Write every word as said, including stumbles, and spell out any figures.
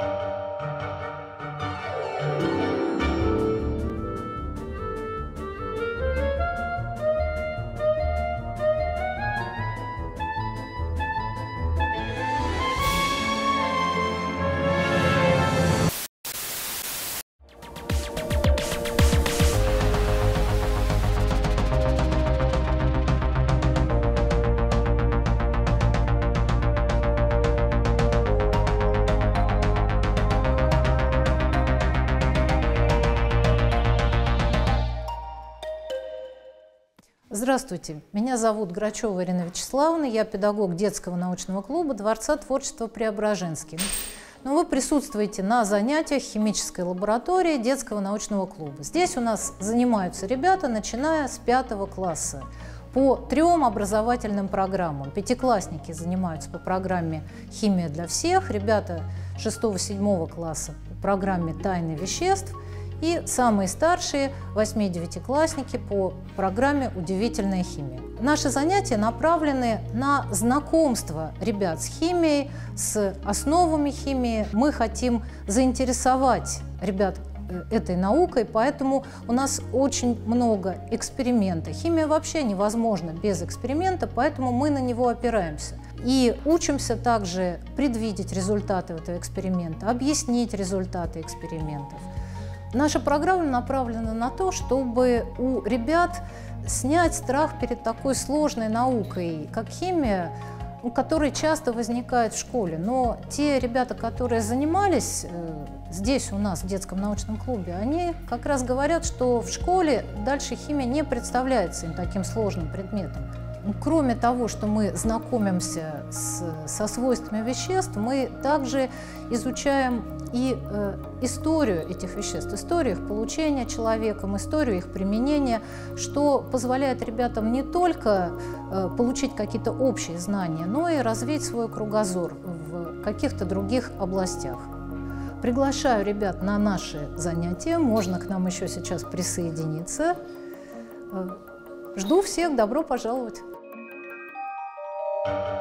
Здравствуйте, меня зовут Грачева Ирина Вячеславовна, я педагог детского научного клуба Дворца творчества Преображенский. Но вы присутствуете на занятиях химической лаборатории детского научного клуба. Здесь у нас занимаются ребята, начиная с пятого класса, по трем образовательным программам. Пятиклассники занимаются по программе «Химия для всех», ребята шестого-седьмого класса по программе «Тайны веществ», и самые старшие, восьми-девятиклассники, по программе «Удивительная химия». Наши занятия направлены на знакомство ребят с химией, с основами химии. Мы хотим заинтересовать ребят этой наукой, поэтому у нас очень много эксперимента. Химия вообще невозможна без эксперимента, поэтому мы на него опираемся. И учимся также предвидеть результаты этого эксперимента, объяснить результаты экспериментов. Наша программа направлена на то, чтобы у ребят снять страх перед такой сложной наукой, как химия, который часто возникает в школе. Но те ребята, которые занимались здесь у нас в детском научном клубе, они как раз говорят, что в школе дальше химия не представляется им таким сложным предметом. Кроме того, что мы знакомимся с, со свойствами веществ, мы также изучаем и э, историю этих веществ, историю их получения человеком, историю их применения, что позволяет ребятам не только э, получить какие-то общие знания, но и развить свой кругозор в каких-то других областях. Приглашаю ребят на наши занятия, можно к нам еще сейчас присоединиться. Жду всех, добро пожаловать!